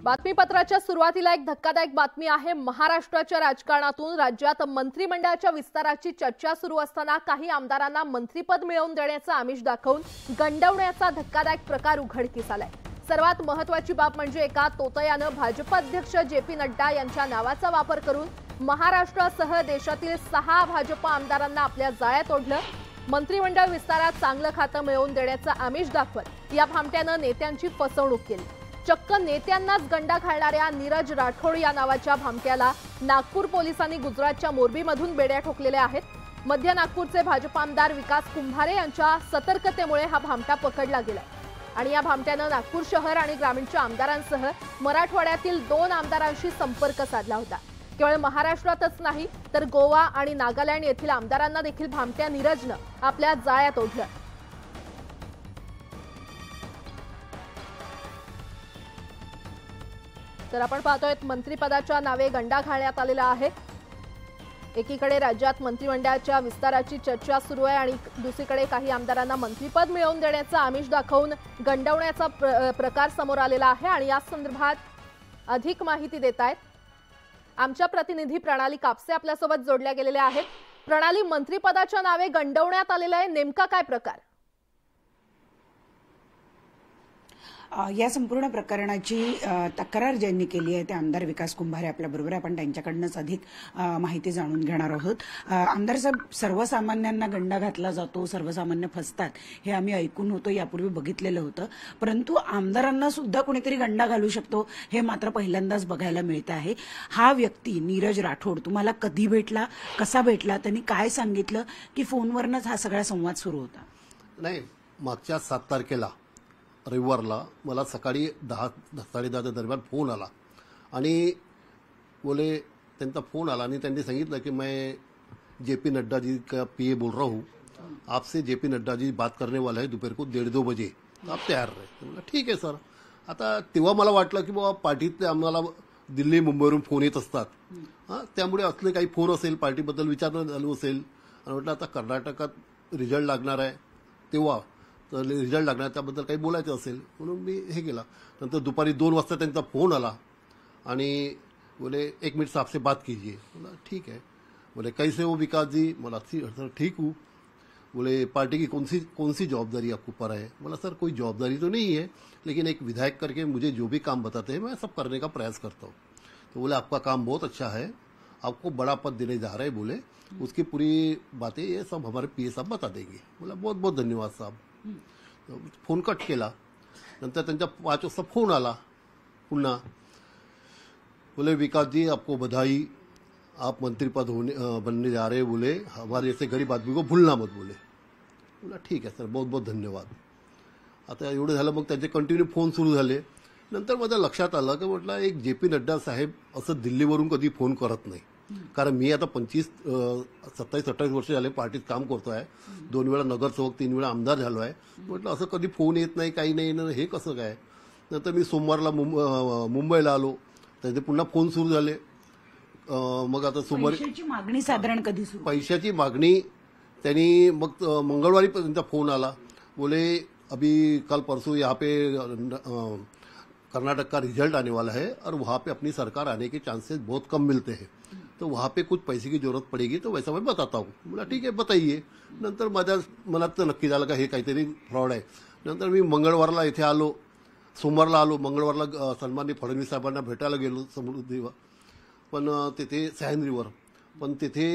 बातमीपत्राच्या सुरुवातीला एक धक्कादायक बातमी आहे। महाराष्ट्राच्या राजकारणातून राज्यात मंत्रिमंडळाच्या विस्ताराची चर्चा सुरू असताना काही आमदारांना मंत्रिपद मिळवून देण्याचं आमिष दाखवून गंडवण्याचा धक्कादायक प्रकार उघडकीस आलाय। सर्वात महत्त्वाची बाब म्हणजे एका तोतयानं भाजप अध्यक्ष जे.पी. नड्डा यांच्या नावाचा वापर करून महाराष्ट्रासह देशातील 6 भाजप आमदारांना आपल्या जाळ्यात ओढलं। मंत्रिमंडळ विस्तारात चांगलं खातं मिळवून देण्याचं आमिष दाखवत या भामट्यानं नेत्यांची फसवणूक केली। चक्क नेत्यांनाच गंडा घालणाऱ्या नीरज राठोड या नावाच्या भामट्याला नागपूर पोलिसांनी गुजरातच्या मोरबीमधून बेड्या ठोकलेल्या आहेत। मध्य नागपूरचे भाजप आमदार विकास कुंभारे यांच्या सतर्कतेमुळे हा भामटा पकडला गेला आणि या भामट्यानं नागपूर शहर आणि ग्रामीणच्या आमदारांसह मराठवाड्यातील 2 आमदारांशी संपर्क साधला होता। केवळ महाराष्ट्रातच नाही तर गोवा आणि नागालँड येथील आमदारांना देखील भामट्या नीरजनं आपल्या जाळ्यात ओढलं। तर आपण पाहतोय मंत्रिपदाच्या नावे गंडा घालण्यात आलेला आहे। एकीकडे राज्यात मंत्रिमंडळाच्या विस्ताराची चर्चा सुरू आहे आणि दुसरीकडे काही आमदारांना मंत्रिपद मिळवून देण्याचा आमिष दाखवून गंडवण्याचा प्रकार समोर आलेला आहे आणि या संदर्भात अधिक माहिती देत आहेत आमच्या प्रतिनिधी प्रणाली कापसे आपल्यासोबत जोडल्या गेलेल्या आहेत। प्रणाली, मंत्रिपदाच्या नावे गंडवण्यात आलेला आहे, नेमका काय प्रकार? या संपूर्ण प्रकरणाची तक्रार ज्यांनी केली आहे ते आमदार विकास कुंभारे आपल्याबरोबर, आपण त्यांच्याकडूनच अधिक माहिती जाणून घेणार आहोत। आमदार साहेब, सर्वसामान्यांना गंडा घातला जातो, सर्वसामान्य फसतात हे आम्ही ऐकून होतो, यापूर्वी बघितलेलं होतं, परंतु आमदारांना सुद्धा कोणीतरी गंडा घालू शकतो हे मात्र पहिल्यांदाच बघायला मिळत आहे। हा व्यक्ती नीरज राठोड तुम्हाला कधी भेटला, कसा भेटला, त्यांनी काय सांगितलं की फोनवरच हा सगळा संवाद सुरू होता? नाही, मागच्या 7 तारखेला रविवारला मला सकाळी 10-10:30 दरम्यान फोन आला आणि बोले, त्यांचा फोन आला आणि त्यांनी सांगितलं की मैं जे.पी. नड्डा जी का पीए बोल रहा हूँ, आपसे जे.पी. नड्डा जी बात करने वाला है दोपहर को 1:30-2 बजे, आप तयार रहे। म्हणलं ठीक आहे सर। आता तेव्हा मला वाटलं की बाबा पार्टीतले आम्हाला दिल्ली मुंबईवरून फोन येत असतात, त्यामुळे असले काही फोन असेल, पार्टीबद्दल विचारणं झालं असेल आणि म्हटलं आता कर्नाटकात रिझल्ट लागणार आहे, तेव्हा तर रिझल्ट लागणार, त्याबद्दल काही बोलायचं असेल म्हणून मी हे केलं। नंतर दुपारी 2 वाजता त्यांचा फोन आला आणि बोले 1 मिनट आपसे बात कीजिए। बोला ठीक है। बोले कैसे हो विकास जी? बोला सर ठीक हूँ। बोले पार्टी की कौन सी जवाबदारी आपको पर है? बोला सर कोई जवाबदारी तो नहीं है, लेकिन एक विधायक करके मुझे जो भी काम बताते हैं मैं सब करने का प्रयास करता हूँ। तो बोले आपका काम बहुत अच्छा है, आपको बड़ा पद देने जा रहे हैं, बोले उसकी पूरी बातें ये सब हमारे पीए साहब बता देंगे। बोला बहुत बहुत धन्यवाद साहब। फोन कट केला। नंतर त्यांचा 5 वाजता फोन आला पुन्हा, बोले विकास जी आपको बधाई, आप मंत्रिपद बनने जा रहे हैं, बोले हमारे जैसे गरीब आदमी को भूलना मत, बोले। बोला ठीक आहे सर, बहुत बहुत धन्यवाद। आता एवढं झालं, मग त्यांचे कंटिन्यू फोन सुरू झाले। नंतर माझ्या लक्षात आलं की म्हटलं एक जे.पी. नड्डा साहेब असं दिल्लीवरून कधी फोन करत नाही, कारण मी आता 27-28 वर्ष झाले पार्टीत काम करतो आहे, 2 वेळा नगरसेवक, 3 वेळा आमदार झालो आहे। म्हटलं असं कधी फोन येत नाही, काही नाही ना, हे कसं काय? नंतर मी सोमवारला मुंबईला आलो, त्याचे पुन्हा फोन सुरू झाले। मग आता सोमवारी पैशाची मागणी साधारण कधी सुरू? पैशाची मागणी त्यांनी, मग मंगळवारी त्यांचा फोन आला, बोले अभी कल परसों यहाँ पे कर्नाटक का रिजल्ट आने वाला है और वहाँ पे अपनी सरकार आने के चांसेस बहुत कम मिलते हैं, तो वहाँ पे कुछ पैसे की जरूरत पड़ेगी, तो वैसा मैं बताता हूँ। बोला ठीक है बताइए। नंतर माझ्या मनात तर नक्की झालं का हे काहीतरी फ्रॉड आहे। नंतर मी मंगळवारला इथे आलो, सोमवारला आलो, मंगळवारला सन्माननीय फडणवीस साहेबांना भेटायला गेलो समुद्रीवर, पण तिथे सह्याद्रीवर, पण तिथे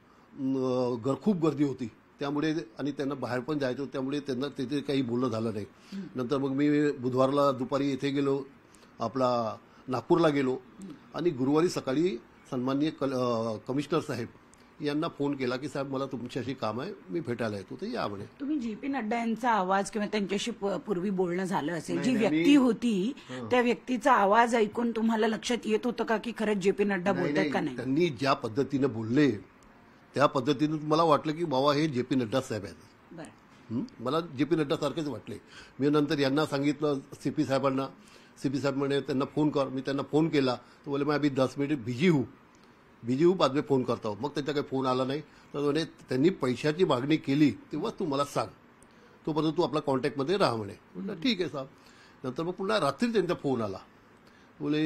खूप गर्दी होती, त्यामुळे आणि त्यांना बाहेर पण जायचं होतं, त्यामुळे त्यांना तिथे काही बोलणं झालं नाही। नंतर मग मी बुधवारला दुपारी इथे गेलो, आपला नागपूरला गेलो आणि गुरुवारी सकाळी सन्माननीय कमिशनर साहेब यांना फोन केला की साहेब मला तुमच्याशी काम आहे, मी भेटायला येतो, ते या म्हणे। तुम्ही जे.पी. नड्डा यांचा आवाज किंवा त्यांच्याशी पूर्वी बोलणं झालं असेल, जी व्यक्ती होती त्या व्यक्तीचा आवाज ऐकून तुम्हाला लक्षात येत होतं का की खरंच जे.पी. नड्डा बोलतात का नाही? त्यांनी ज्या पद्धतीने बोलले त्या पद्धतीने मला वाटलं की बाबा हे जे.पी. नड्डा साहेब आहेत। मला जे.पी. नड्डा सारखेच वाटले। मी नंतर यांना सांगितलं, सीपी साहेबांना, सीपी साहेब म्हणे त्यांना फोन कर। मी त्यांना फोन केला, तो बोले मैं अभी 10 मिनट बिजी हूँ, बाद में फोन करता हूँ। मग त्यांचा काही फोन आला नाही, तर म्हणे त्यांनी पैशाची मागणी केली तेव्हा तू मला सांग, तोपर्यंत तू आपल्या कॉन्टॅक्टमध्ये राहा म्हणे। म्हटलं ठीक आहे साहेब। नंतर मग पुन्हा रात्री त्यांचा फोन आला, बोले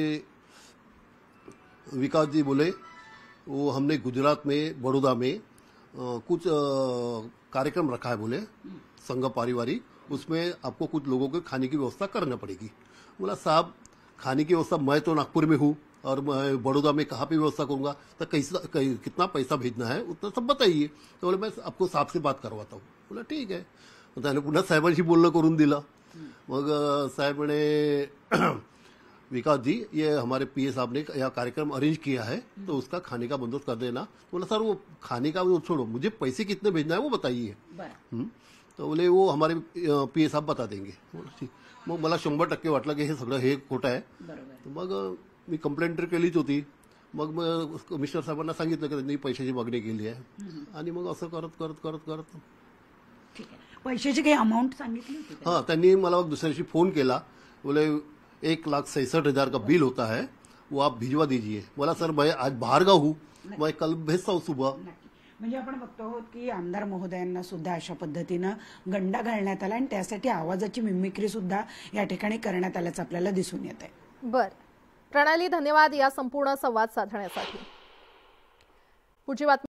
विकास जी बोले वो हमने गुजरात में बड़ौदा में कुछ कार्यक्रम रखा है बोले संघ पारिवारिक, उसमें आपको कुछ लोगों को खाने की व्यवस्था करना पड़ेगी। बोला साहब खाने की व्यवस्था मैं तो नागपुर में हूँ और मैं बड़ौदा में कहाँ पे व्यवस्था करूंगा, तो कितना पैसा भेजना है उतना सब बताइए। तो बोले मैं आपको साहब से बात करवाता हूँ। बोला ठीक आहे। मग त्याने पुन्हा साहेबांशी बोलणं करून दिलं। मग साहेब म्हणे विकास जी ये हमारे पीए साहब ने यह कार्यक्रम अरेंज किया है तो उसका खाने का बंदोबस्त कर देना। बोला सर वो खाने का वो छोड़ो, मुझे पैसे कितने भेजना है वो बताइए। तो बोले वो हमारे पीए साहब बता देंगे। बोला ठीक। मग मला 100% वाटलं की हे सगळं हे खोटं आहे। मग मी कंप्लेंट तर केलीच होती। मग कमिशनर साहेबांना सांगितलं की त्यांनी पैशाची मागणी केली आहे आणि मग असं करत करत करत करत ठीक आहे, पैशाची काही अमाउंट सांगितली होती का? हाँ त्यांनी मला दुसऱ्या दिवशी फोन केला। बोले 1,67,000 का बिल होता है वो आप भिजवा दीजिए। बोला सर मैं आज बाहर का हूँ, मैं कल भेजता हूँ सुबह। नक्की. म्हणजे आपण बघतो आहोत की आमदार महोदयांना सुद्धा अशा पद्धतीनं गंडा घालण्यात आला आणि त्यासाठी आवाजाची मिमिक्री सुद्धा या ठिकाणी करण्यात आल्याचं आपल्याला दिसून येत आहे। बर प्रणाली, धन्यवाद या संपूर्ण संवाद साधण्यासाठी। पुढची बातमी